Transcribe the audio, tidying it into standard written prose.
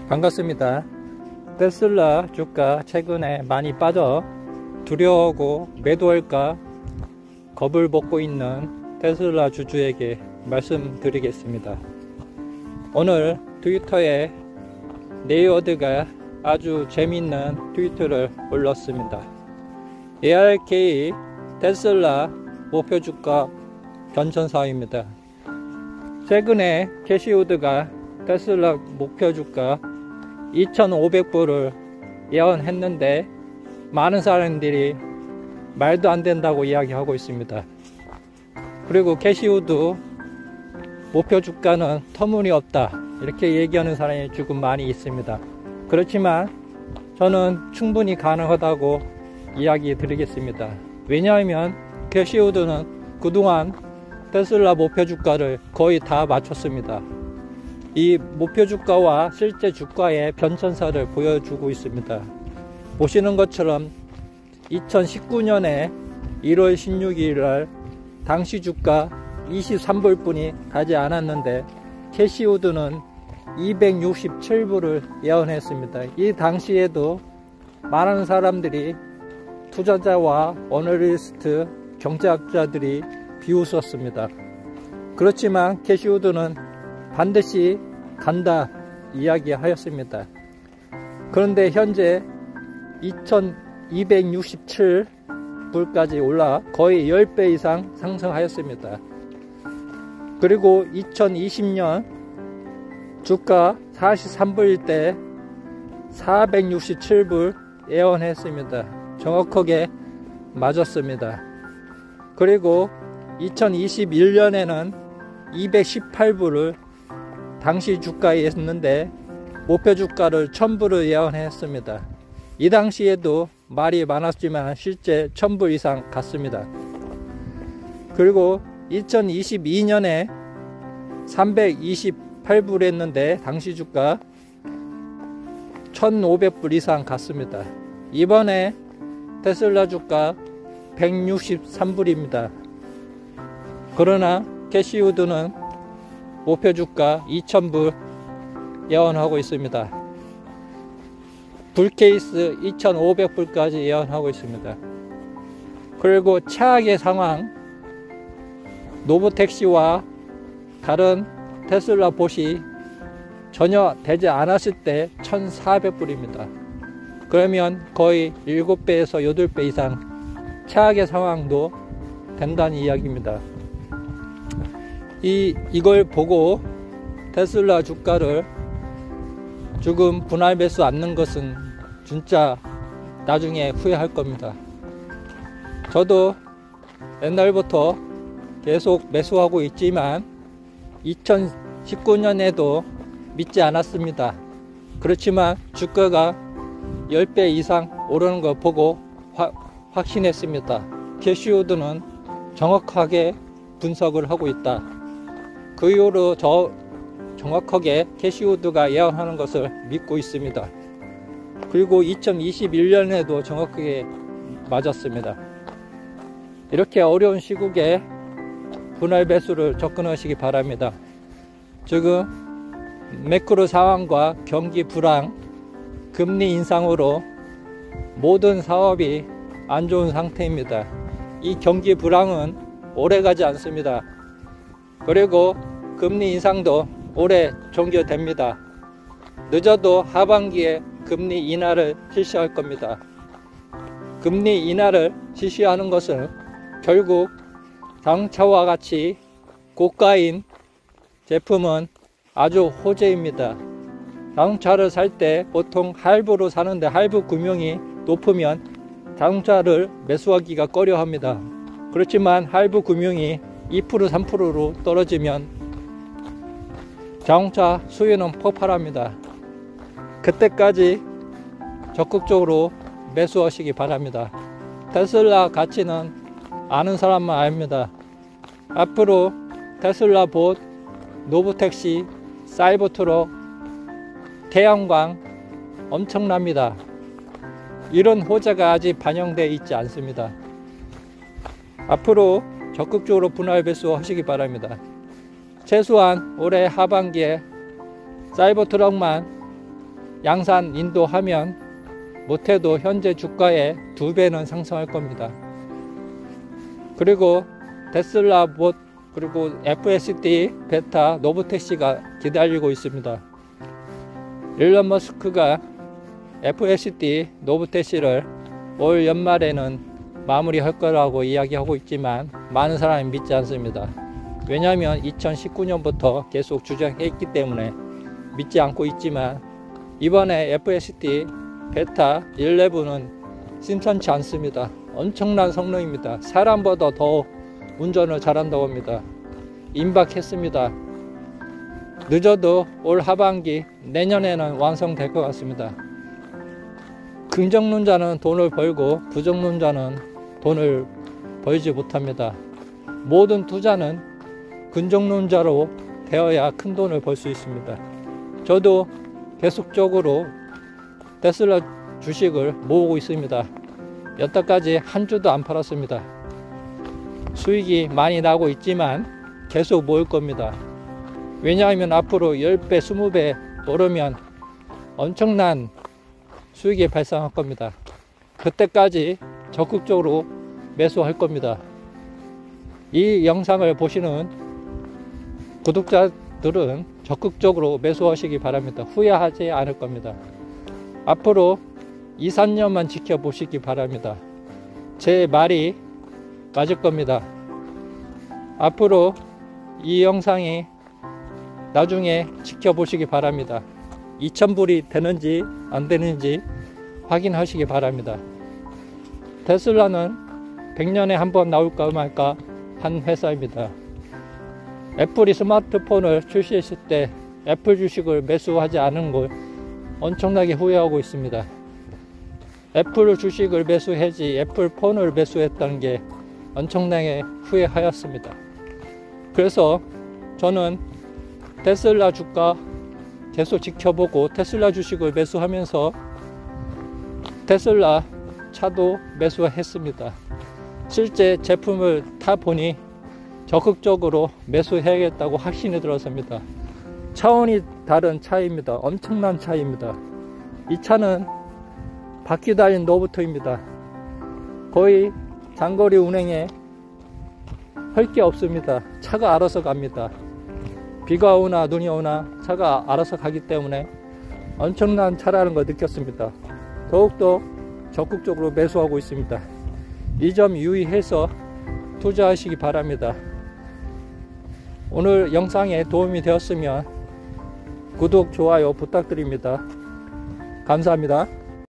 반갑습니다. 테슬라 주가 최근에 많이 빠져 두려워하고 매도할까 겁을 먹고 있는 테슬라 주주에게 말씀드리겠습니다. 오늘 트위터에 네이워드가 아주 재미있는 트위터를 올렸습니다. ARK 테슬라 목표 주가 변천사입니다. 최근에 캐시우드가 테슬라 목표 주가 2,500불을 예언했는데 많은 사람들이 말도 안 된다고 이야기하고 있습니다. 그리고 캐시우드 목표 주가는 터무니없다 이렇게 얘기하는 사람이 조금 많이 있습니다. 그렇지만 저는 충분히 가능하다고 이야기 드리겠습니다. 왜냐하면 캐시우드는 그동안 테슬라 목표 주가를 거의 다 맞췄습니다. 이 목표 주가와 실제 주가의 변천사를 보여주고 있습니다. 보시는 것처럼 2019년에 1월 16일 날 당시 주가 23불 뿐이 가지 않았는데 캐시우드는 267불을 예언했습니다. 이 당시에도 많은 사람들이 투자자와 어널리스트 경제학자들이 비웃었습니다. 그렇지만 캐시우드는 반드시 간다 이야기하였습니다. 그런데 현재 2267불까지 올라 거의 10배 이상 상승하였습니다. 그리고 2020년 주가 43불일 때 467불 예언했습니다. 정확하게 맞았습니다. 그리고 2021년에는 218불을 당시 주가였는데 목표 주가를 1000불을 예언했습니다. 이 당시에도 말이 많았지만 실제 1000불 이상 갔습니다. 그리고 2022년에 328불 했는데 당시 주가 1500불 이상 갔습니다. 이번에 테슬라 주가 163불입니다. 그러나 캐시우드는 목표 주가 2000불 예언하고 있습니다. 불케이스 2500불까지 예언하고 있습니다. 그리고 최악의 상황 노브택시와 다른 테슬라 봇이 전혀 되지 않았을 때 1400불입니다. 그러면 거의 7배에서 8배 이상 최악의 상황도 된다는 이야기입니다. 이걸 보고 테슬라 주가를 조금 분할 매수 않는 것은 진짜 나중에 후회할 겁니다. 저도 옛날부터 계속 매수하고 있지만 2019년에도 믿지 않았습니다. 그렇지만 주가가 10배 이상 오르는 거 보고 확신했습니다. 캐시우드는 정확하게 분석을 하고 있다. 그 이후로 정확하게 캐시우드가 예언하는 것을 믿고 있습니다. 그리고 2021년에도 정확하게 맞았습니다. 이렇게 어려운 시국에 분할 매수를 접근하시기 바랍니다. 지금 매크로 상황과 경기 불황, 금리 인상으로 모든 사업이 안 좋은 상태입니다. 이 경기 불황은 오래가지 않습니다. 그리고 금리 인상도 올해 종결됩니다. 늦어도 하반기에 금리 인하를 실시할 겁니다. 금리 인하를 실시하는 것은 결국 자동차와 같이 고가인 제품은 아주 호재입니다. 자동차를 살 때 보통 할부로 사는데 할부 금융이 높으면 자동차를 매수하기가 꺼려합니다. 그렇지만 할부 금융이 2% 3%로 떨어지면 자동차 수요는 폭발합니다. 그때까지 적극적으로 매수하시기 바랍니다. 테슬라 가치는 아는 사람만 압니다. 앞으로 테슬라 봇, 노브택시, 사이버트럭, 태양광 엄청납니다. 이런 호재가 아직 반영되어 있지 않습니다. 앞으로 적극적으로 분할 매수하시기 바랍니다. 최소한 올해 하반기에 사이버트럭만 양산 인도하면 못해도 현재 주가의 2배는 상승할 겁니다. 그리고 테슬라 봇, 그리고 FSD, 베타, 노보테시가 기다리고 있습니다. 일론 머스크가 FSD, 노보테시를 올 연말에는 마무리할 거라고 이야기하고 있지만 많은 사람이 믿지 않습니다. 왜냐하면 2019년부터 계속 주장했기 때문에 믿지 않고 있지만 이번에 FSD, 베타 11은 심상치 않습니다. 엄청난 성능입니다. 사람보다 더 운전을 잘한다고 합니다. 임박했습니다. 늦어도 올 하반기 내년에는 완성될 것 같습니다. 긍정론자는 돈을 벌고 부정론자는 돈을 벌지 못합니다. 모든 투자는 긍정론자로 되어야 큰 돈을 벌 수 있습니다. 저도 계속적으로 테슬라 주식을 모으고 있습니다. 여태까지 한 주도 안 팔았습니다. 수익이 많이 나고 있지만 계속 모을 겁니다. 왜냐하면 앞으로 10배, 20배 오르면 엄청난 수익이 발생할 겁니다. 그때까지 적극적으로 매수할 겁니다. 이 영상을 보시는 구독자들은 적극적으로 매수하시기 바랍니다. 후회하지 않을 겁니다. 앞으로 2, 3년만 지켜보시기 바랍니다. 제 말이 맞을 겁니다. 앞으로 이 영상이 나중에 지켜보시기 바랍니다. 2,000불이 되는지 안 되는지 확인하시기 바랍니다. 테슬라는 100년에 한 번 나올까 말까 한 회사입니다. 애플이 스마트폰을 출시했을 때 애플 주식을 매수하지 않은 걸 엄청나게 후회하고 있습니다. 애플 주식을 매수하지 애플 폰을 매수했다는 게 엄청나게 후회하였습니다. 그래서 저는 테슬라 주가 계속 지켜보고 테슬라 주식을 매수하면서 테슬라 차도 매수했습니다. 실제 제품을 타보니 적극적으로 매수해야겠다고 확신이 들었습니다. 차원이 다른 차이입니다. 엄청난 차이입니다. 이 차는 바퀴 달린 로봇입니다. 거의 장거리 운행에 할 게 없습니다. 차가 알아서 갑니다. 비가 오나 눈이 오나 차가 알아서 가기 때문에 엄청난 차라는 걸 느꼈습니다. 더욱더 적극적으로 매수하고 있습니다. 이 점 유의해서 투자하시기 바랍니다. 오늘 영상에 도움이 되었으면 구독, 좋아요 부탁드립니다. 감사합니다.